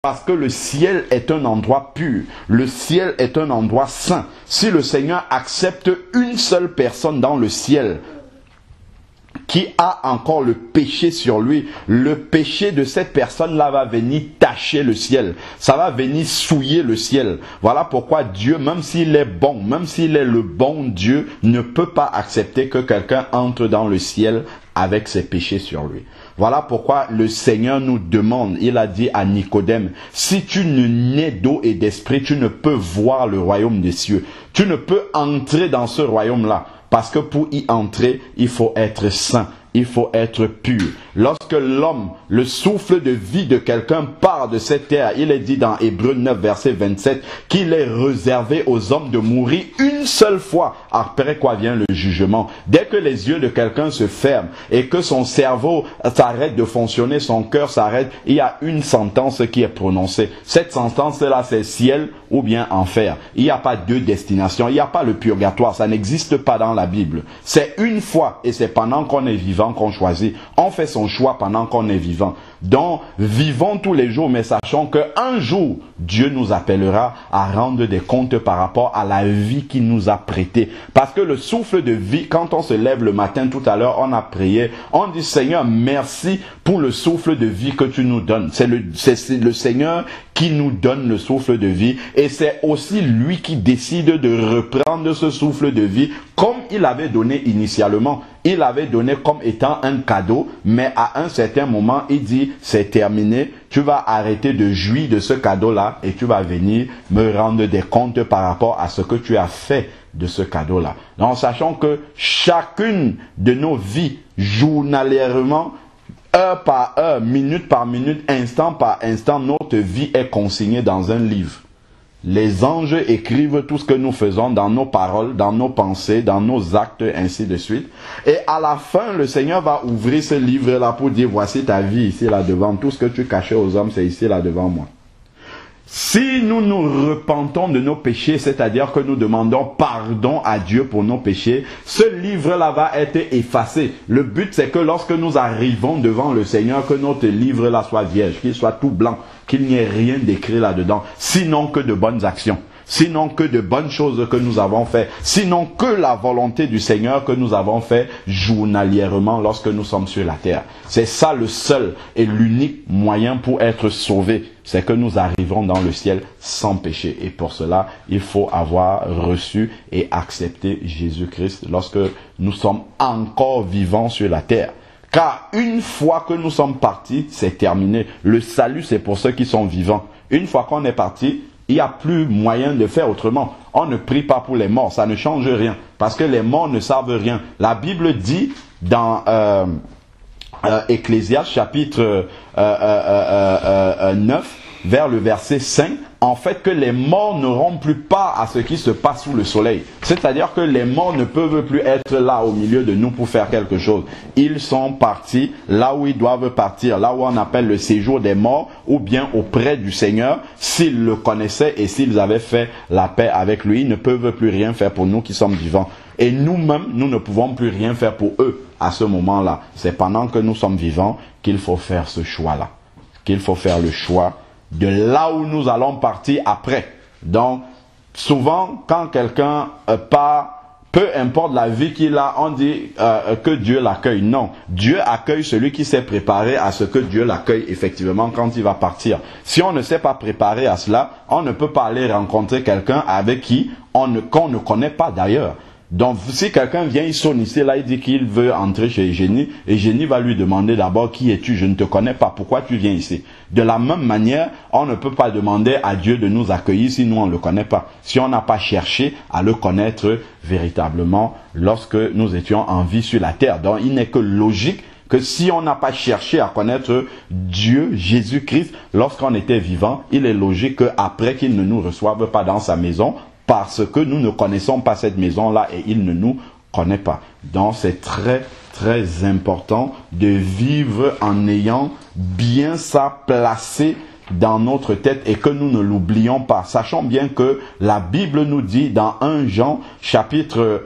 Parce que le ciel est un endroit pur. Le ciel est un endroit saint. Si le Seigneur accepte une seule personne dans le ciel qui a encore le péché sur lui, le péché de cette personne-là va venir tacher le ciel. Ça va venir souiller le ciel. Voilà pourquoi Dieu, même s'il est bon, même s'il est le bon Dieu, ne peut pas accepter que quelqu'un entre dans le ciel avec ses péchés sur lui. Voilà pourquoi le Seigneur nous demande, il a dit à Nicodème, si tu ne nais d'eau et d'esprit, tu ne peux voir le royaume des cieux. Tu ne peux entrer dans ce royaume-là. Parce que pour y entrer, il faut être saint, il faut être pur. Lorsque l'homme, le souffle de vie de quelqu'un part de cette terre, il est dit dans Hébreux 9, verset 27, qu'il est réservé aux hommes de mourir une seule fois. Après quoi vient le jugement. Dès que les yeux de quelqu'un se ferment et que son cerveau s'arrête de fonctionner, son cœur s'arrête, il y a une sentence qui est prononcée. Cette sentence-là, c'est ciel ou bien enfer. Il n'y a pas deux destinations, il n'y a pas le purgatoire, ça n'existe pas dans la Bible. C'est une fois et c'est pendant qu'on est vivant qu'on choisit. On fait son choix pendant qu'on est vivant. Donc, vivons tous les jours, mais sachons qu'un jour, Dieu nous appellera à rendre des comptes par rapport à la vie qu'il nous a prêtée. Parce que le souffle de vie, quand on se lève le matin, tout à l'heure, on a prié, on dit Seigneur, merci pour le souffle de vie que tu nous donnes. C'est le Seigneur qui nous donne le souffle de vie et c'est aussi lui qui décide de reprendre ce souffle de vie comme il avait donné initialement. Il avait donné comme étant un cadeau, mais à un certain moment, il dit, c'est terminé, tu vas arrêter de jouir de ce cadeau-là et tu vas venir me rendre des comptes par rapport à ce que tu as fait de ce cadeau-là. Donc, sachant que chacune de nos vies, journalièrement, heure par heure, minute par minute, instant par instant, notre vie est consignée dans un livre. Les anges écrivent tout ce que nous faisons dans nos paroles, dans nos pensées, dans nos actes, ainsi de suite. Et à la fin, le Seigneur va ouvrir ce livre-là pour dire, voici ta vie ici, là devant. Tout ce que tu cachais aux hommes, c'est ici, là devant moi. Si nous nous repentons de nos péchés, c'est-à-dire que nous demandons pardon à Dieu pour nos péchés, ce livre-là va être effacé. Le but, c'est que lorsque nous arrivons devant le Seigneur, que notre livre-là soit vierge, qu'il soit tout blanc, qu'il n'y ait rien d'écrit là-dedans, sinon que de bonnes actions. Sinon que de bonnes choses que nous avons fait, sinon que la volonté du Seigneur que nous avons fait journalièrement lorsque nous sommes sur la terre. C'est ça le seul et l'unique moyen pour être sauvé, c'est que nous arriverons dans le ciel sans péché. Et pour cela, il faut avoir reçu et accepté Jésus-Christ lorsque nous sommes encore vivants sur la terre. Car une fois que nous sommes partis, c'est terminé. Le salut, c'est pour ceux qui sont vivants. Une fois qu'on est parti, il n'y a plus moyen de faire autrement. On ne prie pas pour les morts, ça ne change rien. Parce que les morts ne savent rien. La Bible dit dans Ecclésiaste chapitre 9, vers le verset 5, en fait que les morts n'auront plus part à ce qui se passe sous le soleil. C'est-à-dire que les morts ne peuvent plus être là au milieu de nous pour faire quelque chose. Ils sont partis là où ils doivent partir, là où on appelle le séjour des morts, ou bien auprès du Seigneur, s'ils le connaissaient et s'ils avaient fait la paix avec lui. Ils ne peuvent plus rien faire pour nous qui sommes vivants. Et nous-mêmes, nous ne pouvons plus rien faire pour eux à ce moment-là. C'est pendant que nous sommes vivants qu'il faut faire ce choix-là. Qu'il faut faire le choix de là où nous allons partir après. Donc, souvent, quand quelqu'un part, peu importe la vie qu'il a, on dit que Dieu l'accueille. Non, Dieu accueille celui qui s'est préparé à ce que Dieu l'accueille effectivement quand il va partir. Si on ne s'est pas préparé à cela, on ne peut pas aller rencontrer quelqu'un avec qui qu'on ne connaît pas d'ailleurs. Donc, si quelqu'un vient, il sonne ici, là, il dit qu'il veut entrer chez Génie, et Génie va lui demander d'abord, qui es-tu? Je ne te connais pas, pourquoi tu viens ici? De la même manière, on ne peut pas demander à Dieu de nous accueillir si nous, on ne le connaît pas. Si on n'a pas cherché à le connaître véritablement lorsque nous étions en vie sur la terre. Donc, il n'est que logique que si on n'a pas cherché à connaître Dieu, Jésus-Christ, lorsqu'on était vivant, il est logique qu'après qu'il ne nous reçoive pas dans sa maison, parce que nous ne connaissons pas cette maison-là et il ne nous connaît pas. Donc c'est très très important de vivre en ayant bien ça placé dans notre tête et que nous ne l'oublions pas. Sachons bien que la Bible nous dit dans 1 Jean chapitre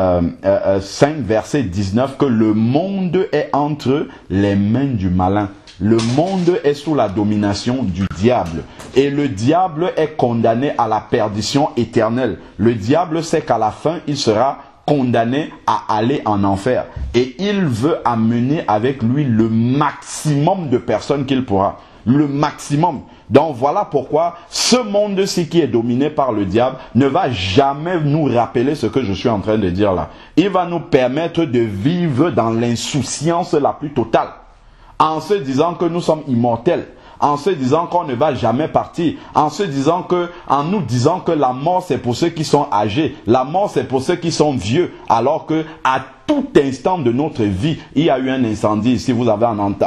5 verset 19 que le monde est entre les mains du malin. Le monde est sous la domination du diable. Et le diable est condamné à la perdition éternelle. Le diable sait qu'à la fin, il sera condamné à aller en enfer. Et il veut amener avec lui le maximum de personnes qu'il pourra. Le maximum. Donc voilà pourquoi ce monde-ci qui est dominé par le diable ne va jamais nous rappeler ce que je suis en train de dire là. Il va nous permettre de vivre dans l'insouciance la plus totale. En se disant que nous sommes immortels, en se disant qu'on ne va jamais partir, en nous disant que la mort c'est pour ceux qui sont âgés, la mort c'est pour ceux qui sont vieux, alors que à tout instant de notre vie, il y a eu un incendie. Si vous en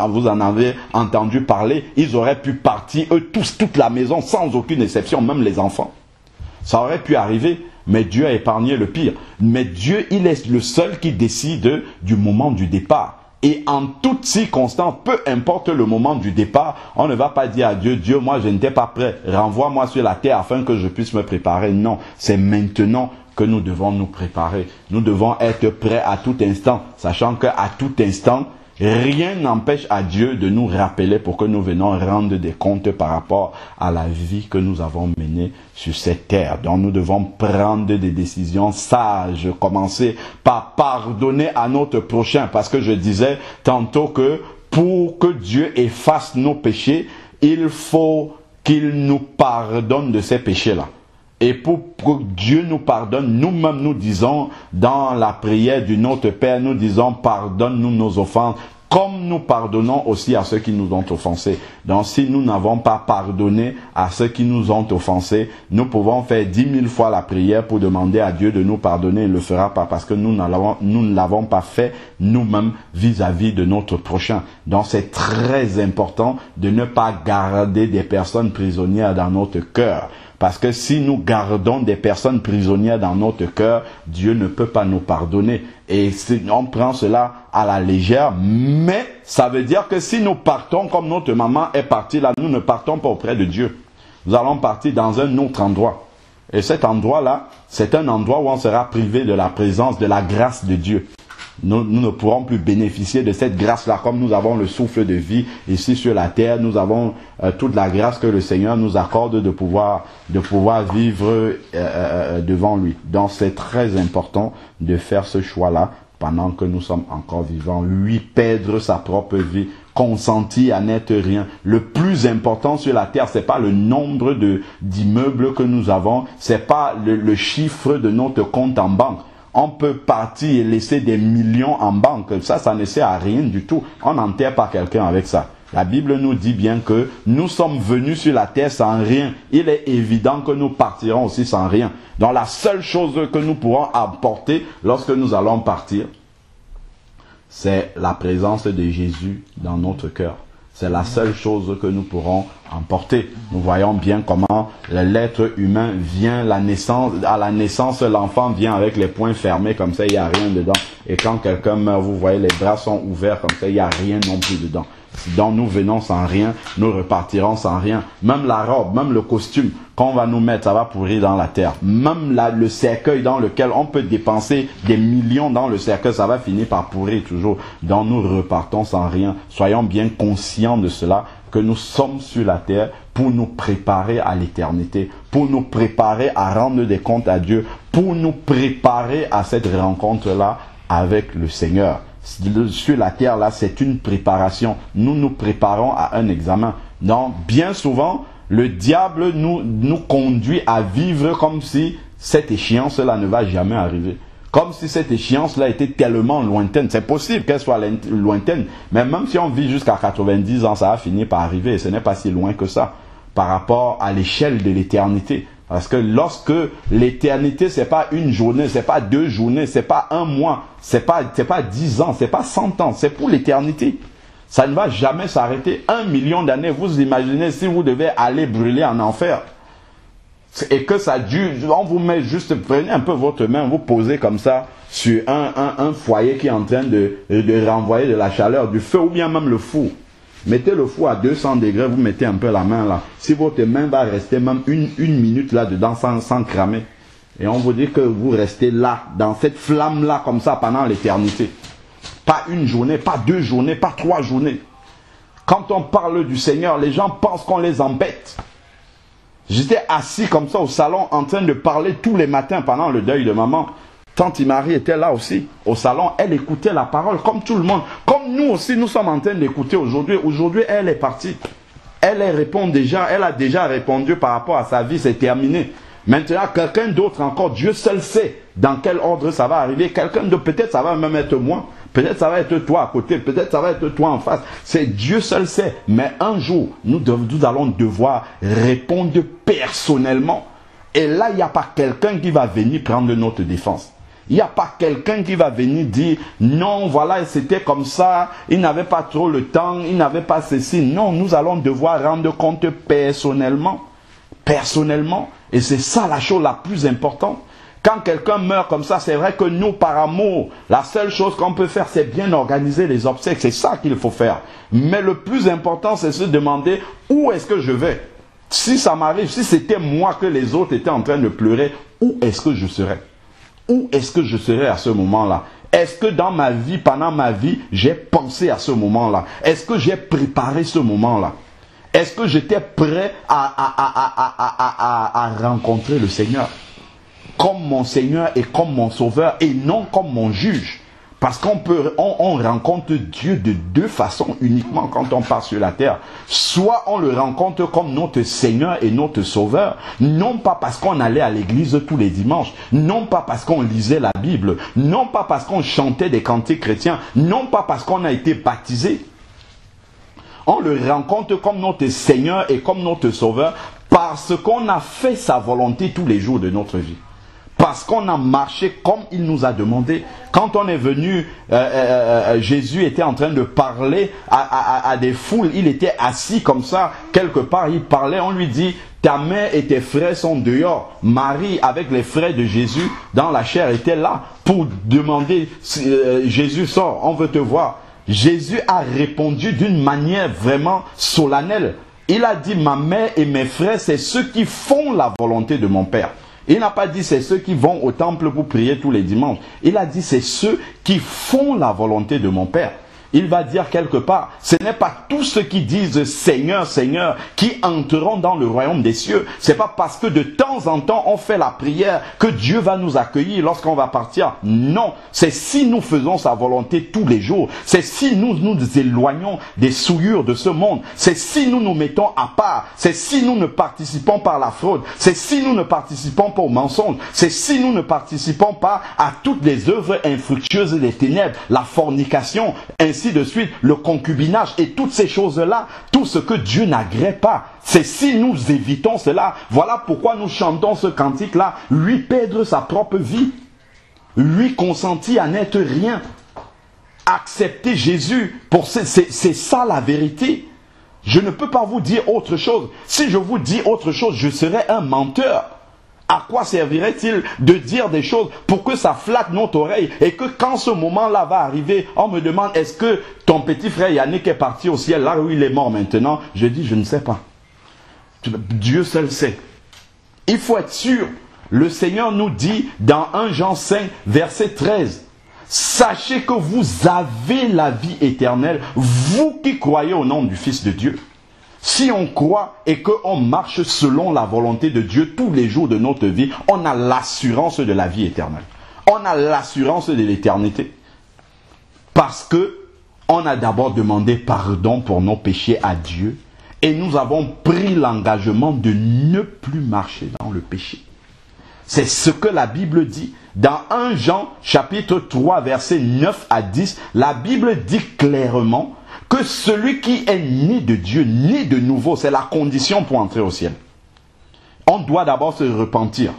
avez entendu parler, ils auraient pu partir, eux tous, toute la maison, sans aucune exception, même les enfants. Ça aurait pu arriver, mais Dieu a épargné le pire. Mais Dieu, il est le seul qui décide du moment du départ. Et en toutes circonstances, peu importe le moment du départ, on ne va pas dire à Dieu, Dieu, moi je n'étais pas prêt, renvoie-moi sur la terre afin que je puisse me préparer. Non, c'est maintenant que nous devons nous préparer. Nous devons être prêts à tout instant, sachant qu'à tout instant, rien n'empêche à Dieu de nous rappeler pour que nous venons rendre des comptes par rapport à la vie que nous avons menée sur cette terre. Donc nous devons prendre des décisions sages, commencer par pardonner à notre prochain. Parce que je disais tantôt que pour que Dieu efface nos péchés, il faut qu'il nous pardonne de ces péchés-là. Et pour que Dieu nous pardonne, nous-mêmes nous disons dans la prière du Notre Père, nous disons pardonne-nous nos offenses, comme nous pardonnons aussi à ceux qui nous ont offensés. Donc si nous n'avons pas pardonné à ceux qui nous ont offensés, nous pouvons faire 10 000 fois la prière pour demander à Dieu de nous pardonner. Il ne le fera pas parce que nous ne l'avons pas fait nous-mêmes vis-à-vis de notre prochain. Donc c'est très important de ne pas garder des personnes prisonnières dans notre cœur. Parce que si nous gardons des personnes prisonnières dans notre cœur, Dieu ne peut pas nous pardonner. Et on prend cela à la légère, mais ça veut dire que si nous partons comme notre maman est partie là, nous ne partons pas auprès de Dieu. Nous allons partir dans un autre endroit. Et cet endroit-là, c'est un endroit où on sera privé de la présence, de la grâce de Dieu. Nous ne pourrons plus bénéficier de cette grâce-là. Comme nous avons le souffle de vie ici sur la terre, nous avons toute la grâce que le Seigneur nous accorde de pouvoir vivre devant lui. Donc c'est très important de faire ce choix-là pendant que nous sommes encore vivants. Lui, perdre sa propre vie, consentir à n'être rien. Le plus important sur la terre, c'est pas le nombre d'immeubles que nous avons, c'est pas le chiffre de notre compte en banque. On peut partir et laisser des millions en banque. Ça ne sert à rien du tout. On n'enterre pas quelqu'un avec ça. La Bible nous dit bien que nous sommes venus sur la terre sans rien. Il est évident que nous partirons aussi sans rien. Donc la seule chose que nous pourrons apporter lorsque nous allons partir, c'est la présence de Jésus dans notre cœur. C'est la seule chose que nous pourrons emporter. Nous voyons bien comment l'être humain vient à la naissance, l'enfant vient avec les poings fermés, comme ça il n'y a rien dedans. Et quand quelqu'un meurt, vous voyez les bras sont ouverts, comme ça il n'y a rien non plus dedans. Donc nous venons sans rien, nous repartirons sans rien. Même la robe, même le costume qu'on va nous mettre, ça va pourrir dans la terre. Même le cercueil dans lequel on peut dépenser des millions dans le cercueil, ça va finir par pourrir toujours. Donc nous repartons sans rien. Soyons bien conscients de cela, que nous sommes sur la terre pour nous préparer à l'éternité, pour nous préparer à rendre des comptes à Dieu, pour nous préparer à cette rencontre-là avec le Seigneur. Sur la terre là, c'est une préparation. Nous nous préparons à un examen. Donc bien souvent, le diable nous conduit à vivre comme si cette échéance là ne va jamais arriver. Comme si cette échéance là était tellement lointaine. C'est possible qu'elle soit lointaine, mais même si on vit jusqu'à 90 ans, ça va finir par arriver. Et ce n'est pas si loin que ça par rapport à l'échelle de l'éternité. Parce que lorsque l'éternité, c'est pas une journée, c'est pas 2 journées, c'est pas un mois, c'est pas 10 ans, c'est pas 100 ans, c'est pour l'éternité. Ça ne va jamais s'arrêter. 1 million d'années, vous imaginez si vous devez aller brûler en enfer. Et que ça dure, on vous met juste, prenez un peu votre main, vous posez comme ça sur un foyer qui est en train de renvoyer de la chaleur, du feu ou bien même le four. Mettez le four à 200 degrés, vous mettez un peu la main là. Si votre main va rester même une minute là-dedans sans cramer. Et on vous dit que vous restez là, dans cette flamme-là comme ça pendant l'éternité. Pas une journée, pas 2 journées, pas 3 journées. Quand on parle du Seigneur, les gens pensent qu'on les embête. J'étais assis comme ça au salon en train de parler tous les matins pendant le deuil de maman. Tante Marie était là aussi, au salon. Elle écoutait la parole comme tout le monde. Comme nous aussi, nous sommes en train d'écouter aujourd'hui. Aujourd'hui, elle est partie. Elle répond déjà, elle a déjà répondu par rapport à sa vie, c'est terminé. Maintenant, quelqu'un d'autre encore, Dieu seul sait dans quel ordre ça va arriver. Quelqu'un d'autre, peut-être ça va même être moi. Peut-être ça va être toi à côté. Peut-être ça va être toi en face. C'est Dieu seul sait. Mais un jour, nous allons devoir répondre personnellement. Et là, il n'y a pas quelqu'un qui va venir prendre notre défense. Il n'y a pas quelqu'un qui va venir dire non, voilà, c'était comme ça, il n'avait pas trop le temps, il n'avait pas ceci. Non, nous allons devoir rendre compte personnellement. Personnellement. Et c'est ça la chose la plus importante. Quand quelqu'un meurt comme ça, c'est vrai que nous, par amour, la seule chose qu'on peut faire, c'est bien organiser les obsèques. C'est ça qu'il faut faire. Mais le plus important, c'est se demander où est-ce que je vais. Si ça m'arrive, si c'était moi que les autres étaient en train de pleurer, où est-ce que je serais? Où est-ce que je serais à ce moment-là? Est-ce que dans ma vie, pendant ma vie, j'ai pensé à ce moment-là? Est-ce que j'ai préparé ce moment-là? Est-ce que j'étais prêt à rencontrer le Seigneur comme mon Seigneur et comme mon Sauveur et non comme mon juge? Parce qu'on rencontre Dieu de deux façons uniquement quand on part sur la terre. Soit on le rencontre comme notre Seigneur et notre Sauveur, non pas parce qu'on allait à l'église tous les dimanches, non pas parce qu'on lisait la Bible, non pas parce qu'on chantait des cantiques chrétiens, non pas parce qu'on a été baptisé. On le rencontre comme notre Seigneur et comme notre Sauveur parce qu'on a fait sa volonté tous les jours de notre vie. Parce qu'on a marché comme il nous a demandé. Quand on est venu, Jésus était en train de parler à des foules. Il était assis comme ça, quelque part, il parlait. On lui dit, ta mère et tes frères sont dehors. Marie, avec les frères de Jésus, dans la chair, était là pour demander, Jésus sort, on veut te voir. Jésus a répondu d'une manière vraiment solennelle. Il a dit, ma mère et mes frères, c'est ceux qui font la volonté de mon Père. Il n'a pas dit, c'est ceux qui vont au temple pour prier tous les dimanches. Il a dit, c'est ceux qui font la volonté de mon Père. Il va dire quelque part, ce n'est pas tous ceux qui disent Seigneur, Seigneur, qui entreront dans le royaume des cieux. C'est pas parce que de temps en temps on fait la prière que Dieu va nous accueillir lorsqu'on va partir. Non, c'est si nous faisons sa volonté tous les jours. C'est si nous nous éloignons des souillures de ce monde. C'est si nous nous mettons à part. C'est si nous ne participons pas à la fraude. C'est si nous ne participons pas au mensonge. C'est si nous ne participons pas à toutes les œuvres infructueuses des ténèbres, la fornication, ainsi de suite, le concubinage et toutes ces choses-là, tout ce que Dieu n'agrée pas. C'est si nous évitons cela. Voilà pourquoi nous chantons ce cantique-là. Lui perdre sa propre vie. Lui consentir à n'être rien. Accepter Jésus. C'est ça la vérité. Je ne peux pas vous dire autre chose. Si je vous dis autre chose, je serais un menteur. À quoi servirait-il de dire des choses pour que ça flatte notre oreille et que quand ce moment-là va arriver, on me demande est-ce que ton petit frère Yannick est parti au ciel là où il est mort maintenant? Je dis je ne sais pas. Dieu seul sait. Il faut être sûr. Le Seigneur nous dit dans 1 Jean 5 verset 13, sachez que vous avez la vie éternelle, vous qui croyez au nom du Fils de Dieu. Si on croit et qu'on marche selon la volonté de Dieu tous les jours de notre vie, on a l'assurance de la vie éternelle. On a l'assurance de l'éternité. Parce que on a d'abord demandé pardon pour nos péchés à Dieu et nous avons pris l'engagement de ne plus marcher dans le péché. C'est ce que la Bible dit. Dans 1 Jean chapitre 3 versets 9 à 10, la Bible dit clairement que celui qui est né de Dieu, né de nouveau, c'est la condition pour entrer au ciel. On doit d'abord se repentir,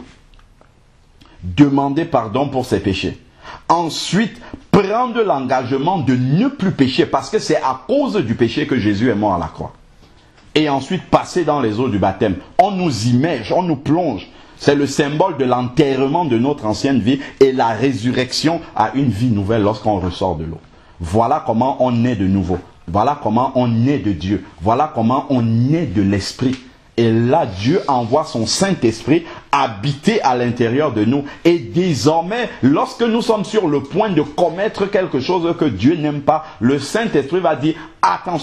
demander pardon pour ses péchés. Ensuite, prendre l'engagement de ne plus pécher, parce que c'est à cause du péché que Jésus est mort à la croix. Et ensuite, passer dans les eaux du baptême. On nous immerge, on nous plonge. C'est le symbole de l'enterrement de notre ancienne vie et la résurrection à une vie nouvelle lorsqu'on ressort de l'eau. Voilà comment on naît de nouveau. Voilà comment on naît de Dieu. Voilà comment on naît de l'Esprit. Et là, Dieu envoie son Saint-Esprit habiter à l'intérieur de nous. Et désormais, lorsque nous sommes sur le point de commettre quelque chose que Dieu n'aime pas, le Saint-Esprit va dire, attention,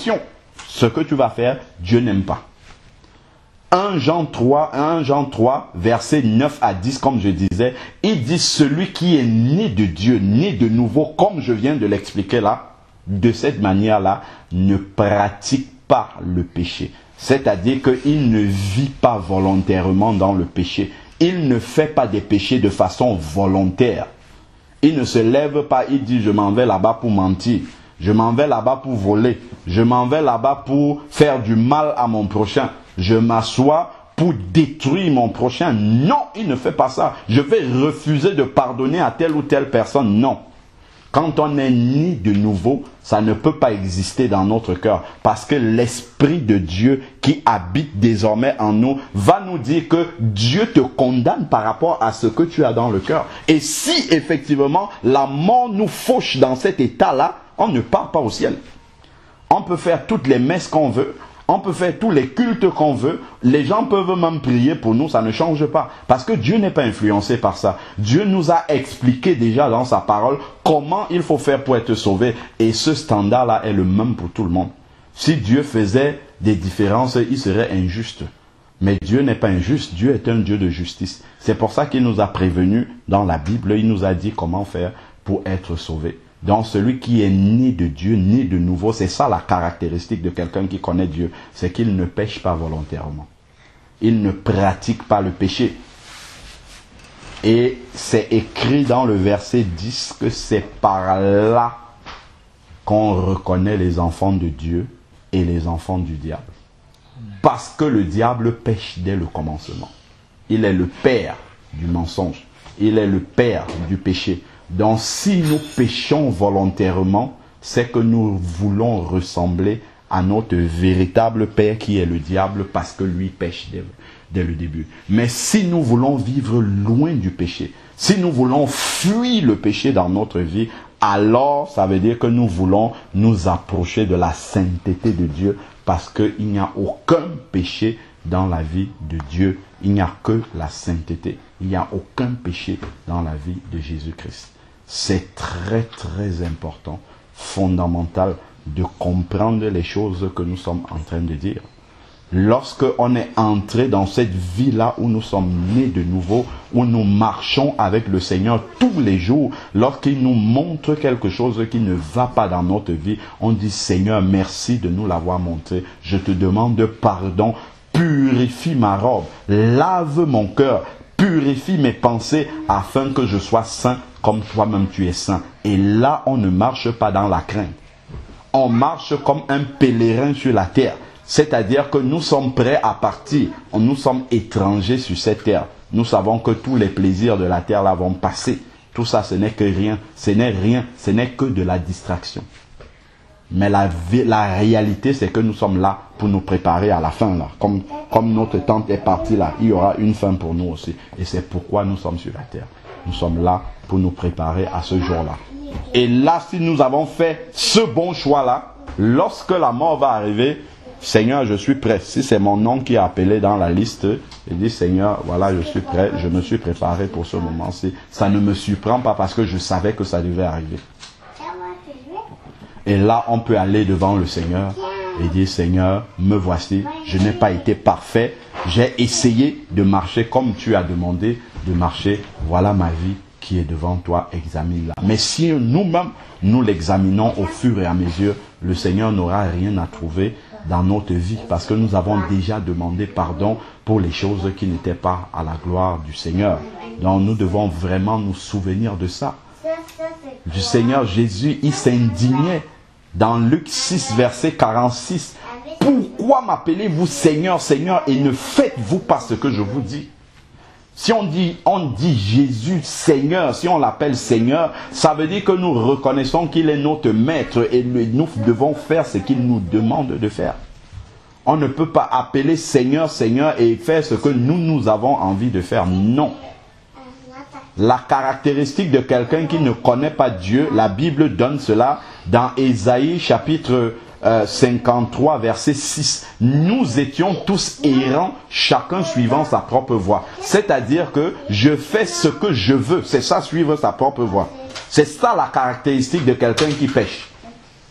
ce que tu vas faire, Dieu n'aime pas. 1 Jean 3, versets 9 à 10, comme je disais, il dit celui qui est né de Dieu, né de nouveau, comme je viens de l'expliquer là, de cette manière-là, ne pratique pas le péché. C'est-à-dire qu'il ne vit pas volontairement dans le péché. Il ne fait pas des péchés de façon volontaire. Il ne se lève pas, il dit je m'en vais là-bas pour mentir. Je m'en vais là-bas pour voler. Je m'en vais là-bas pour faire du mal à mon prochain. Je m'assois pour détruire mon prochain. Non, il ne fait pas ça. Je vais refuser de pardonner à telle ou telle personne. Non. Quand on est né de nouveau, ça ne peut pas exister dans notre cœur. Parce que l'Esprit de Dieu qui habite désormais en nous va nous dire que Dieu te condamne par rapport à ce que tu as dans le cœur. Et si effectivement la mort nous fauche dans cet état-là, on ne part pas au ciel. On peut faire toutes les messes qu'on veut. On peut faire tous les cultes qu'on veut. Les gens peuvent même prier pour nous, ça ne change pas. Parce que Dieu n'est pas influencé par ça. Dieu nous a expliqué déjà dans sa parole comment il faut faire pour être sauvé. Et ce standard-là est le même pour tout le monde. Si Dieu faisait des différences, il serait injuste. Mais Dieu n'est pas injuste, Dieu est un Dieu de justice. C'est pour ça qu'il nous a prévenus dans la Bible, il nous a dit comment faire pour être sauvé. Donc celui qui est né de Dieu, né de nouveau, c'est ça la caractéristique de quelqu'un qui connaît Dieu, c'est qu'il ne pêche pas volontairement. Il ne pratique pas le péché. Et c'est écrit dans le verset 10 que c'est par là qu'on reconnaît les enfants de Dieu et les enfants du diable. Parce que le diable pêche dès le commencement. Il est le père du mensonge. Il est le père du péché. Donc si nous péchons volontairement, c'est que nous voulons ressembler à notre véritable père qui est le diable parce que lui pêche dès le début. Mais si nous voulons vivre loin du péché, si nous voulons fuir le péché dans notre vie, alors ça veut dire que nous voulons nous approcher de la sainteté de Dieu parce qu'il n'y a aucun péché dans la vie de Dieu. Il n'y a que la sainteté. Il n'y a aucun péché dans la vie de Jésus-Christ. C'est très très important, fondamental de comprendre les choses que nous sommes en train de dire. Lorsque on est entré dans cette vie-là où nous sommes nés de nouveau, où nous marchons avec le Seigneur tous les jours, lorsqu'il nous montre quelque chose qui ne va pas dans notre vie, on dit Seigneur, merci de nous l'avoir montré. Je te demande pardon, purifie ma robe, lave mon cœur, purifie mes pensées afin que je sois saint comme toi-même tu es saint. Et là, on ne marche pas dans la crainte. On marche comme un pèlerin sur la terre. C'est-à-dire que nous sommes prêts à partir. Nous sommes étrangers sur cette terre. Nous savons que tous les plaisirs de la terre là vont passer. Tout ça, ce n'est que rien. Ce n'est rien. Ce n'est que de la distraction. Mais la réalité, c'est que nous sommes là pour nous préparer à la fin là. Comme notre tante est partie là, il y aura une fin pour nous aussi. Et c'est pourquoi nous sommes sur la terre. Nous sommes là pour nous préparer à ce jour-là. Et là, si nous avons fait ce bon choix-là, lorsque la mort va arriver, Seigneur, je suis prêt. Si c'est mon nom qui est appelé dans la liste, il dit, Seigneur, voilà, je suis prêt, je me suis préparé pour ce moment-ci. Ça ne me surprend pas parce que je savais que ça devait arriver. Et là, on peut aller devant le Seigneur et dire, Seigneur, me voici, je n'ai pas été parfait, j'ai essayé de marcher comme tu as demandé de marcher, voilà ma vie qui est devant toi, examine-la. Mais si nous-mêmes, nous l'examinons au fur et à mesure, le Seigneur n'aura rien à trouver dans notre vie parce que nous avons déjà demandé pardon pour les choses qui n'étaient pas à la gloire du Seigneur. Donc nous devons vraiment nous souvenir de ça. Du Seigneur Jésus, il s'indignait dans Luc 6, verset 46. Pourquoi m'appelez-vous Seigneur, Seigneur, et ne faites-vous pas ce que je vous dis? Si on dit Jésus Seigneur, si on l'appelle Seigneur, ça veut dire que nous reconnaissons qu'il est notre maître et nous devons faire ce qu'il nous demande de faire. On ne peut pas appeler Seigneur, Seigneur et faire ce que nous avons envie de faire. Non. La caractéristique de quelqu'un qui ne connaît pas Dieu, la Bible donne cela dans Ésaïe chapitre 53 verset 6. Nous étions tous errants, chacun suivant sa propre voie. C'est-à-dire que je fais ce que je veux. C'est ça, suivre sa propre voie. C'est ça la caractéristique de quelqu'un qui pêche.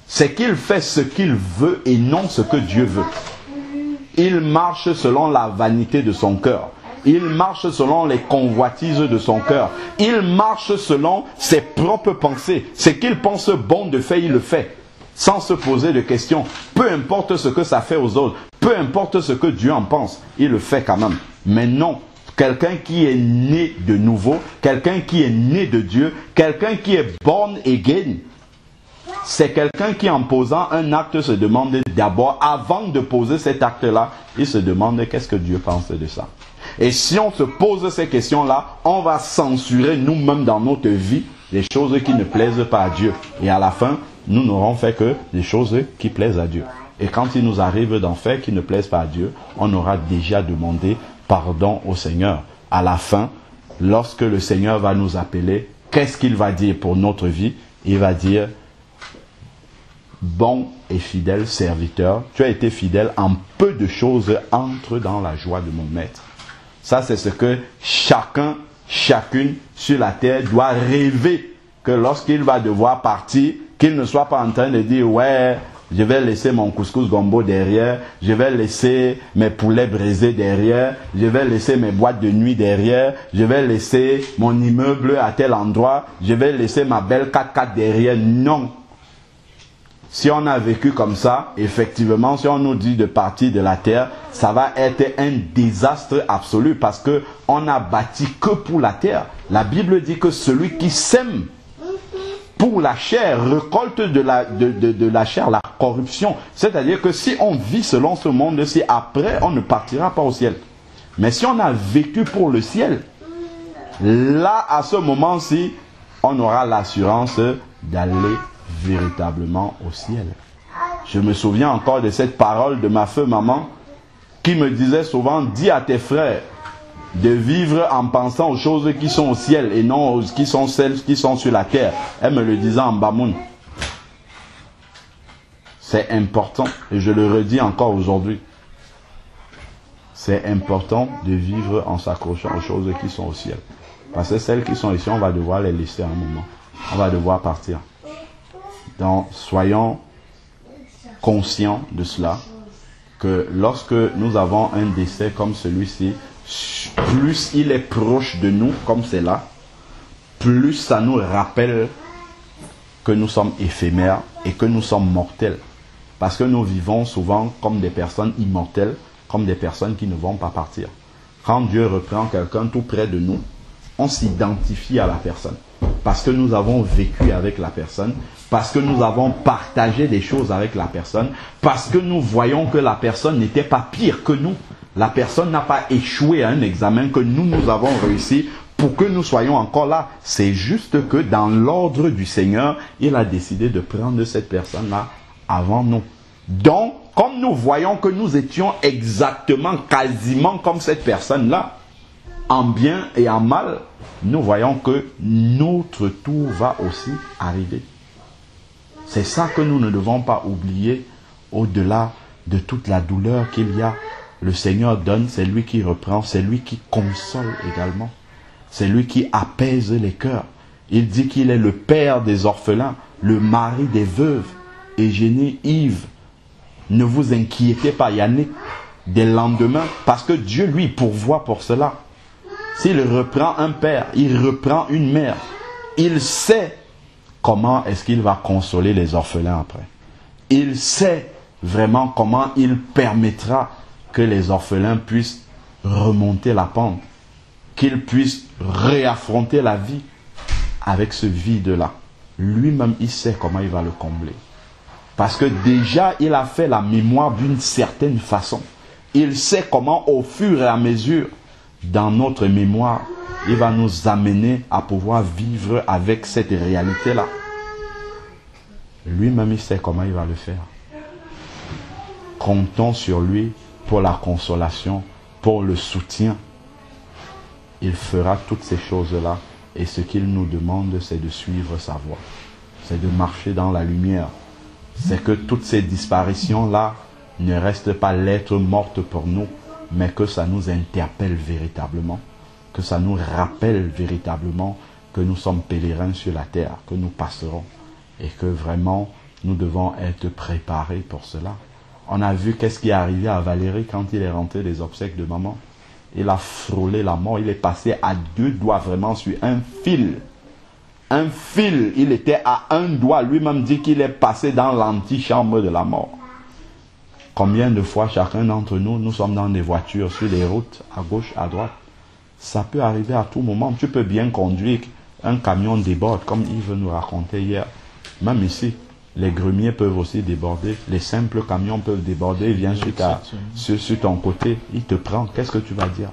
c'est qu'il fait ce qu'il veut et non ce que Dieu veut. Il marche selon la vanité de son cœur. Il marche selon les convoitises de son cœur. Il marche selon ses propres pensées. Ce qu'il pense bon de faire, il le fait. Sans se poser de questions. Peu importe ce que ça fait aux autres. Peu importe ce que Dieu en pense. Il le fait quand même. Mais non. Quelqu'un qui est né de nouveau. Quelqu'un qui est né de Dieu. Quelqu'un qui est born again. C'est quelqu'un qui, en posant un acte, se demande d'abord, avant de poser cet acte-là, il se demande qu'est-ce que Dieu pense de ça. Et si on se pose ces questions-là, on va censurer nous-mêmes dans notre vie les choses qui ne plaisent pas à Dieu. Et à la fin, nous n'aurons fait que des choses qui plaisent à Dieu. Et quand il nous arrive d'en faire qui ne plaisent pas à Dieu, on aura déjà demandé pardon au Seigneur. À la fin, lorsque le Seigneur va nous appeler, qu'est-ce qu'il va dire pour notre vie? Il va dire: bon et fidèle serviteur, tu as été fidèle en peu de choses, entre dans la joie de mon maître. Ça, c'est ce que chacun, chacune sur la terre doit rêver, que lorsqu'il va devoir partir, qu'il ne soit pas en train de dire: ouais, je vais laisser mon couscous gombo derrière, je vais laisser mes poulets brisés derrière, je vais laisser mes boîtes de nuit derrière, je vais laisser mon immeuble à tel endroit, je vais laisser ma belle 4x4 derrière. Non. Si on a vécu comme ça, effectivement, si on nous dit de partir de la terre, ça va être un désastre absolu parce que on n'a bâti que pour la terre. La Bible dit que celui qui sème pour la chair récolte de la chair la corruption. C'est-à-dire que si on vit selon ce monde-ci, après, on ne partira pas au ciel. Mais si on a vécu pour le ciel, là, à ce moment-ci, on aura l'assurance d'aller véritablement au ciel. Je me souviens encore de cette parole de ma feu maman qui me disait souvent: dis à tes frères de vivre en pensant aux choses qui sont au ciel et non aux qui sont celles qui sont sur la terre. Elle me le disait en bamoun. C'est important et je le redis encore aujourd'hui. C'est important de vivre en s'accrochant aux choses qui sont au ciel. Parce que celles qui sont ici, on va devoir les laisser un moment. On va devoir partir. Donc, soyons conscients de cela, que lorsque nous avons un décès comme celui-ci, plus il est proche de nous, comme c'est là, plus ça nous rappelle que nous sommes éphémères et que nous sommes mortels. Parce que nous vivons souvent comme des personnes immortelles, comme des personnes qui ne vont pas partir. Quand Dieu reprend quelqu'un tout près de nous, on s'identifie à la personne. Parce que nous avons vécu avec la personne, parce que nous avons partagé des choses avec la personne, parce que nous voyons que la personne n'était pas pire que nous. La personne n'a pas échoué à un examen que nous avons réussi pour que nous soyons encore là. C'est juste que dans l'ordre du Seigneur, il a décidé de prendre cette personne-là avant nous. Donc, comme nous voyons que nous étions exactement, quasiment comme cette personne-là, en bien et en mal, nous voyons que notre tour va aussi arriver. C'est ça que nous ne devons pas oublier au-delà de toute la douleur qu'il y a. Le Seigneur donne, c'est lui qui reprend, c'est lui qui console également. C'est lui qui apaise les cœurs. Il dit qu'il est le père des orphelins, le mari des veuves. Eugénie, Yves, ne vous inquiétez pas, Yannick, des lendemains, parce que Dieu lui pourvoit pour cela. S'il reprend un père, il reprend une mère. Il sait comment est-ce qu'il va consoler les orphelins après. Il sait vraiment comment il permettra que les orphelins puissent remonter la pente, qu'ils puissent réaffronter la vie avec ce vide-là. Lui-même, il sait comment il va le combler. Parce que déjà, il a fait la mémoire d'une certaine façon. Il sait comment, au fur et à mesure, dans notre mémoire, il va nous amener à pouvoir vivre avec cette réalité-là. Lui-même, il sait comment il va le faire. Comptons sur lui pour la consolation, pour le soutien. Il fera toutes ces choses-là. Et ce qu'il nous demande, c'est de suivre sa voie. C'est de marcher dans la lumière. C'est que toutes ces disparitions-là ne restent pas lettres mortes pour nous, mais que ça nous interpelle véritablement, que ça nous rappelle véritablement que nous sommes pèlerins sur la terre, que nous passerons, et que vraiment nous devons être préparés pour cela. On a vu qu'est-ce qui est arrivé à Valérie quand il est rentré des obsèques de maman. Il a frôlé la mort, il est passé à 2 doigts vraiment sur un fil. Un fil, il était à 1 doigt. Lui-même dit qu'il est passé dans l'antichambre de la mort. Combien de fois chacun d'entre nous, nous sommes dans des voitures, sur les routes, à gauche, à droite. Ça peut arriver à tout moment. Tu peux bien conduire, un camion déborde, comme Yves nous racontait hier. Même ici, les grumiers peuvent aussi déborder. Les simples camions peuvent déborder. Il vient sur ton côté, il te prend. Qu'est-ce que tu vas dire?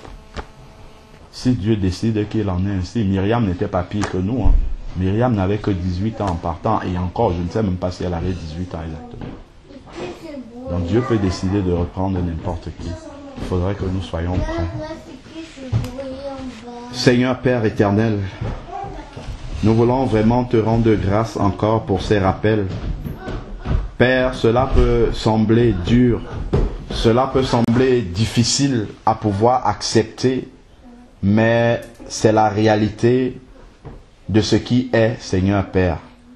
Si Dieu décide qu'il en est ainsi, Myriam n'était pas pire que nous. Hein. Myriam n'avait que 18 ans en partant. Et encore, je ne sais même pas si elle avait 18 ans exactement. Donc Dieu peut décider de reprendre n'importe qui. Il faudrait que nous soyons prêts. Seigneur Père éternel, nous voulons vraiment te rendre grâce encore pour ces rappels. Père, cela peut sembler dur, cela peut sembler difficile à pouvoir accepter, mais c'est la réalité de ce qui est, Seigneur Père.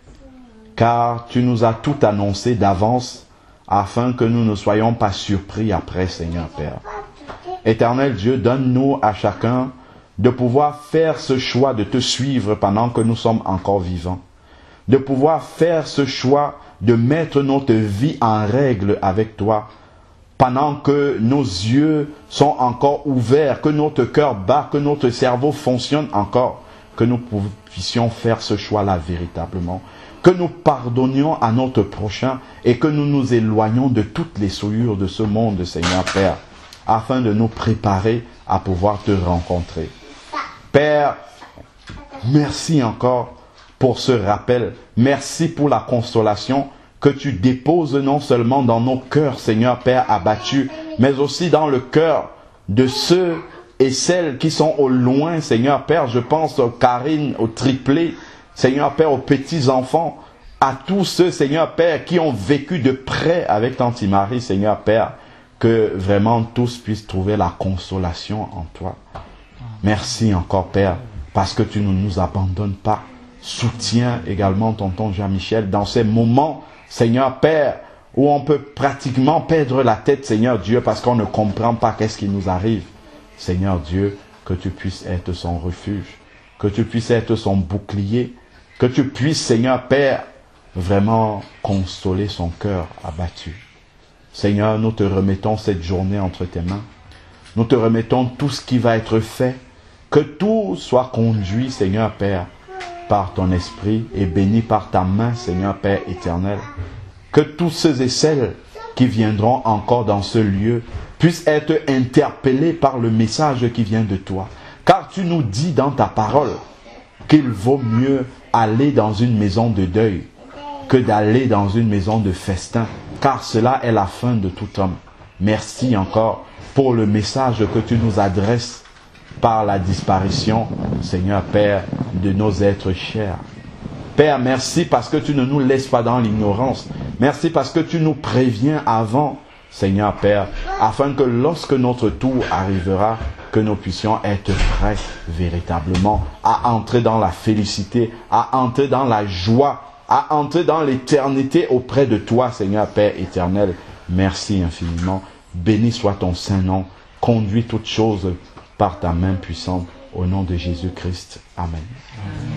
Car tu nous as tout annoncé d'avance afin que nous ne soyons pas surpris après, Seigneur Père. Éternel Dieu, donne-nous à chacun de pouvoir faire ce choix de te suivre pendant que nous sommes encore vivants. De pouvoir faire ce choix de mettre notre vie en règle avec toi pendant que nos yeux sont encore ouverts, que notre cœur bat, que notre cerveau fonctionne encore, que nous puissions faire ce choix-là véritablement. Que nous pardonnions à notre prochain et que nous nous éloignions de toutes les souillures de ce monde, Seigneur Père, afin de nous préparer à pouvoir te rencontrer. Père, merci encore pour ce rappel. Merci pour la consolation que tu déposes non seulement dans nos cœurs, Seigneur Père, abattus, mais aussi dans le cœur de ceux et celles qui sont au loin, Seigneur Père. Je pense aux Karine, aux triplés, Seigneur Père, aux petits-enfants, à tous ceux, Seigneur Père, qui ont vécu de près avec Tante Marie, Seigneur Père, que vraiment tous puissent trouver la consolation en toi. Merci encore, Père, parce que tu ne nous abandonnes pas. Soutiens également tonton Jean-Michel dans ces moments, Seigneur Père, où on peut pratiquement perdre la tête, Seigneur Dieu, parce qu'on ne comprend pas qu'est-ce qui nous arrive. Seigneur Dieu, que tu puisses être son refuge, que tu puisses être son bouclier, que tu puisses, Seigneur Père, vraiment consoler son cœur abattu. Seigneur, nous te remettons cette journée entre tes mains. Nous te remettons tout ce qui va être fait. Que tout soit conduit, Seigneur Père, par ton esprit et béni par ta main, Seigneur Père éternel. Que tous ceux et celles qui viendront encore dans ce lieu puissent être interpellés par le message qui vient de toi. Car tu nous dis dans ta parole qu'il vaut mieux aller dans une maison de deuil que d'aller dans une maison de festin. Car cela est la fin de tout homme. Merci encore pour le message que tu nous adresses par la disparition, Seigneur Père, de nos êtres chers. Père, merci parce que tu ne nous laisses pas dans l'ignorance. Merci parce que tu nous préviens avant, Seigneur Père, afin que lorsque notre tour arrivera, que nous puissions être prêts véritablement à entrer dans la félicité, à entrer dans la joie, à entrer dans l'éternité auprès de toi, Seigneur Père éternel. Merci infiniment. Béni soit ton saint nom. Conduis toutes choses par ta main puissante. Au nom de Jésus-Christ. Amen.